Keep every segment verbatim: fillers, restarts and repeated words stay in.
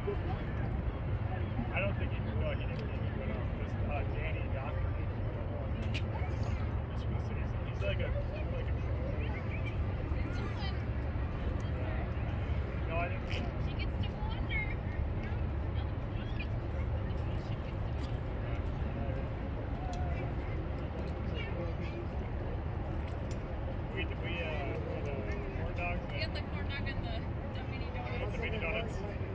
I don't think he knew. No, he didn't. He went out. This uh, Danny Doctor. He's from the city. He's like a like a. No, I didn't mean. She gets to wander. We did we uh the corn dogs. We had the corn dog and the, the mini donuts. The mini donuts.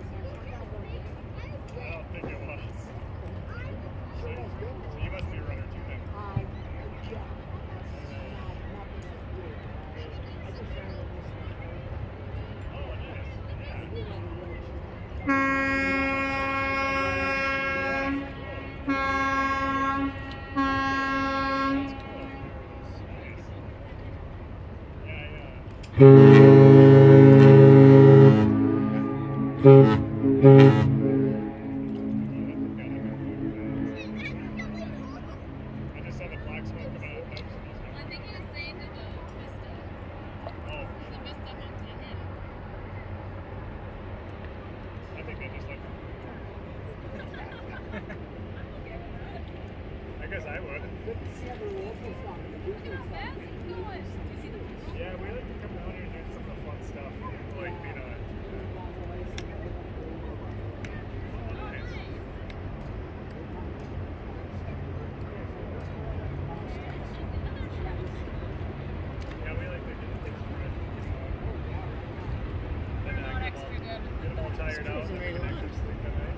I don't think it was. So, so you must be a runner too then. Oh, nice. Yeah. I just saw the black smoke coming out of the I think he was saying to the Vista. Oh. The Vista went to him. I think they just like I guess I would. Look at how fast he's going. You see the people? Yeah, we like to come down here and do some of the fun stuff. Like being on it. Tired out, so we can actually sleep at night.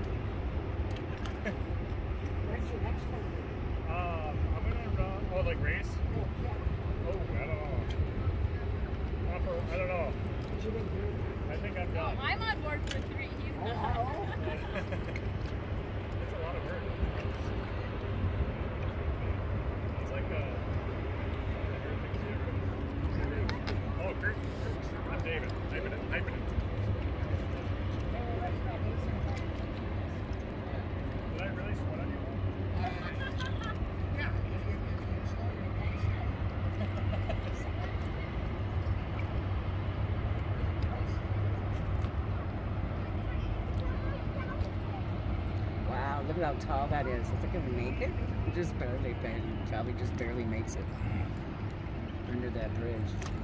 um, I'm gonna run. Oh, like race? Oh, I don't know. Not for, I don't know. I think I'm done. Oh, I'm on board for three. He's not. It's a lot of work. It's like a. Oh, Kurt. I'm David. Typing it. Typing it. Did I really sweat on you? Yeah. Wow, look at how tall that is. Is it going to make it? It just barely, barely, probably just barely makes it under that bridge.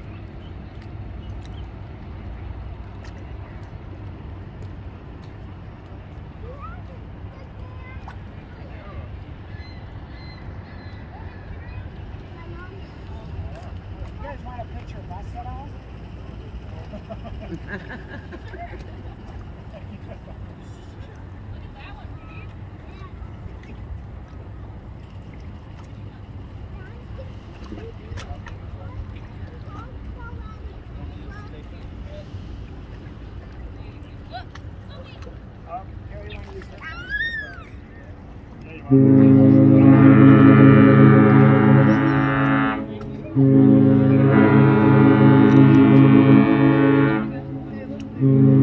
Want a picture of us at all? Look at that one, Look, Um, Gary, you want to use that? Yeah, you want to.